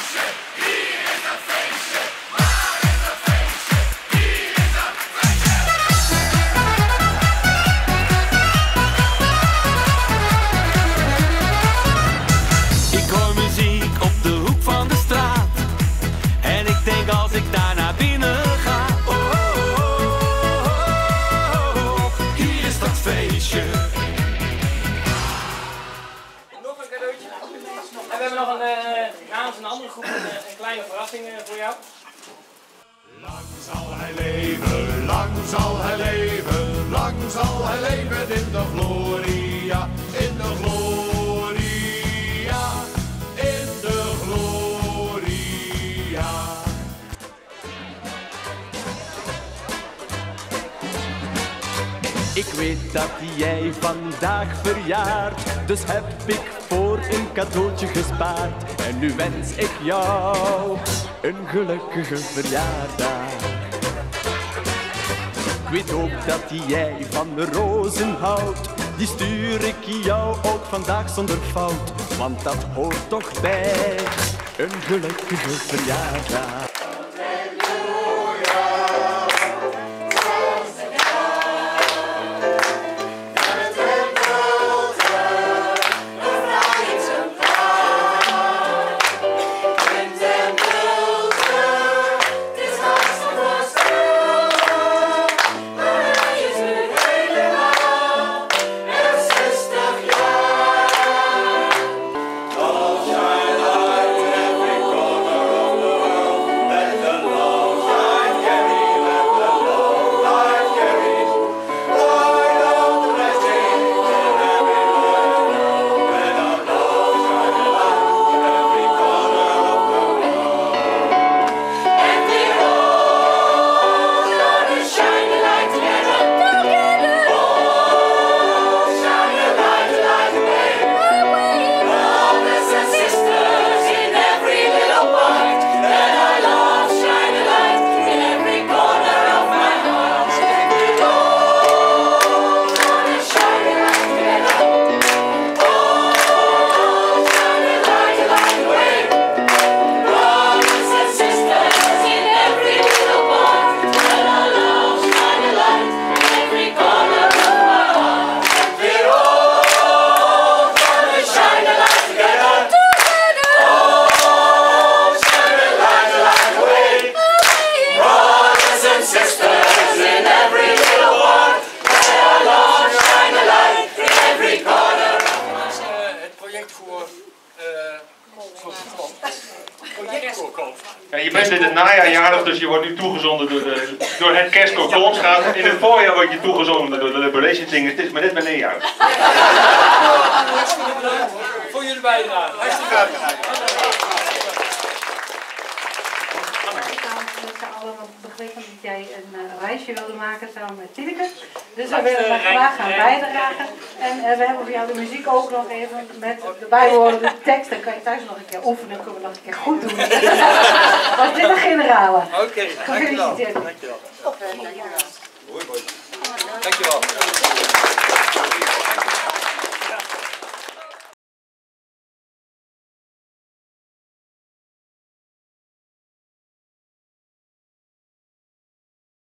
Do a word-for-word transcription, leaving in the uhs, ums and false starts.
feestje, hier is een feestje. Waar is een feestje, hier is een feestje. Ik hoor muziek op de hoek van de straat. En ik denk als ik daar naar binnen ga. Oh, oh, oh, oh, oh, oh. Hier is dat feestje. Nog een cadeautje. En we hebben nog een, uh, namens een andere groep een, een kleine verrassing uh, voor jou. Lang zal hij leven, lang zal hij leven, lang zal hij leven in de gloria, in de gloria, in de gloria. Ik weet dat jij vandaag verjaart, dus heb ik voor een cadeautje gespaard. En nu wens ik jou een gelukkige verjaardag. Ik weet ook dat jij van de rozen houdt, die stuur ik jou ook vandaag zonder fout. Want dat hoort toch bij een gelukkige verjaardag. Ja, je bent in het najaar jarig, dus je wordt nu toegezonden door, de, door het kerstkoor Kolmsgraaf. In het voorjaar word je toegezonden door de Liberation Singers. Het is maar net wanneer juist. Hartstikke bedankt voor jullie bijdrage. Hartstikke bedankt. Begrepen dat jij een uh, reisje wilde maken samen met Tineke. Dus we willen daar graag gaan bijdragen. En uh, we hebben voor jou de muziek ook nog even met de bijbehorende tekst. Dan kan je thuis nog een keer oefenen, dan kunnen we nog een keer goed doen. Was dit een generale? Oké, okay, dankjewel. Gefeliciteerd. Dankjewel. Dankjewel.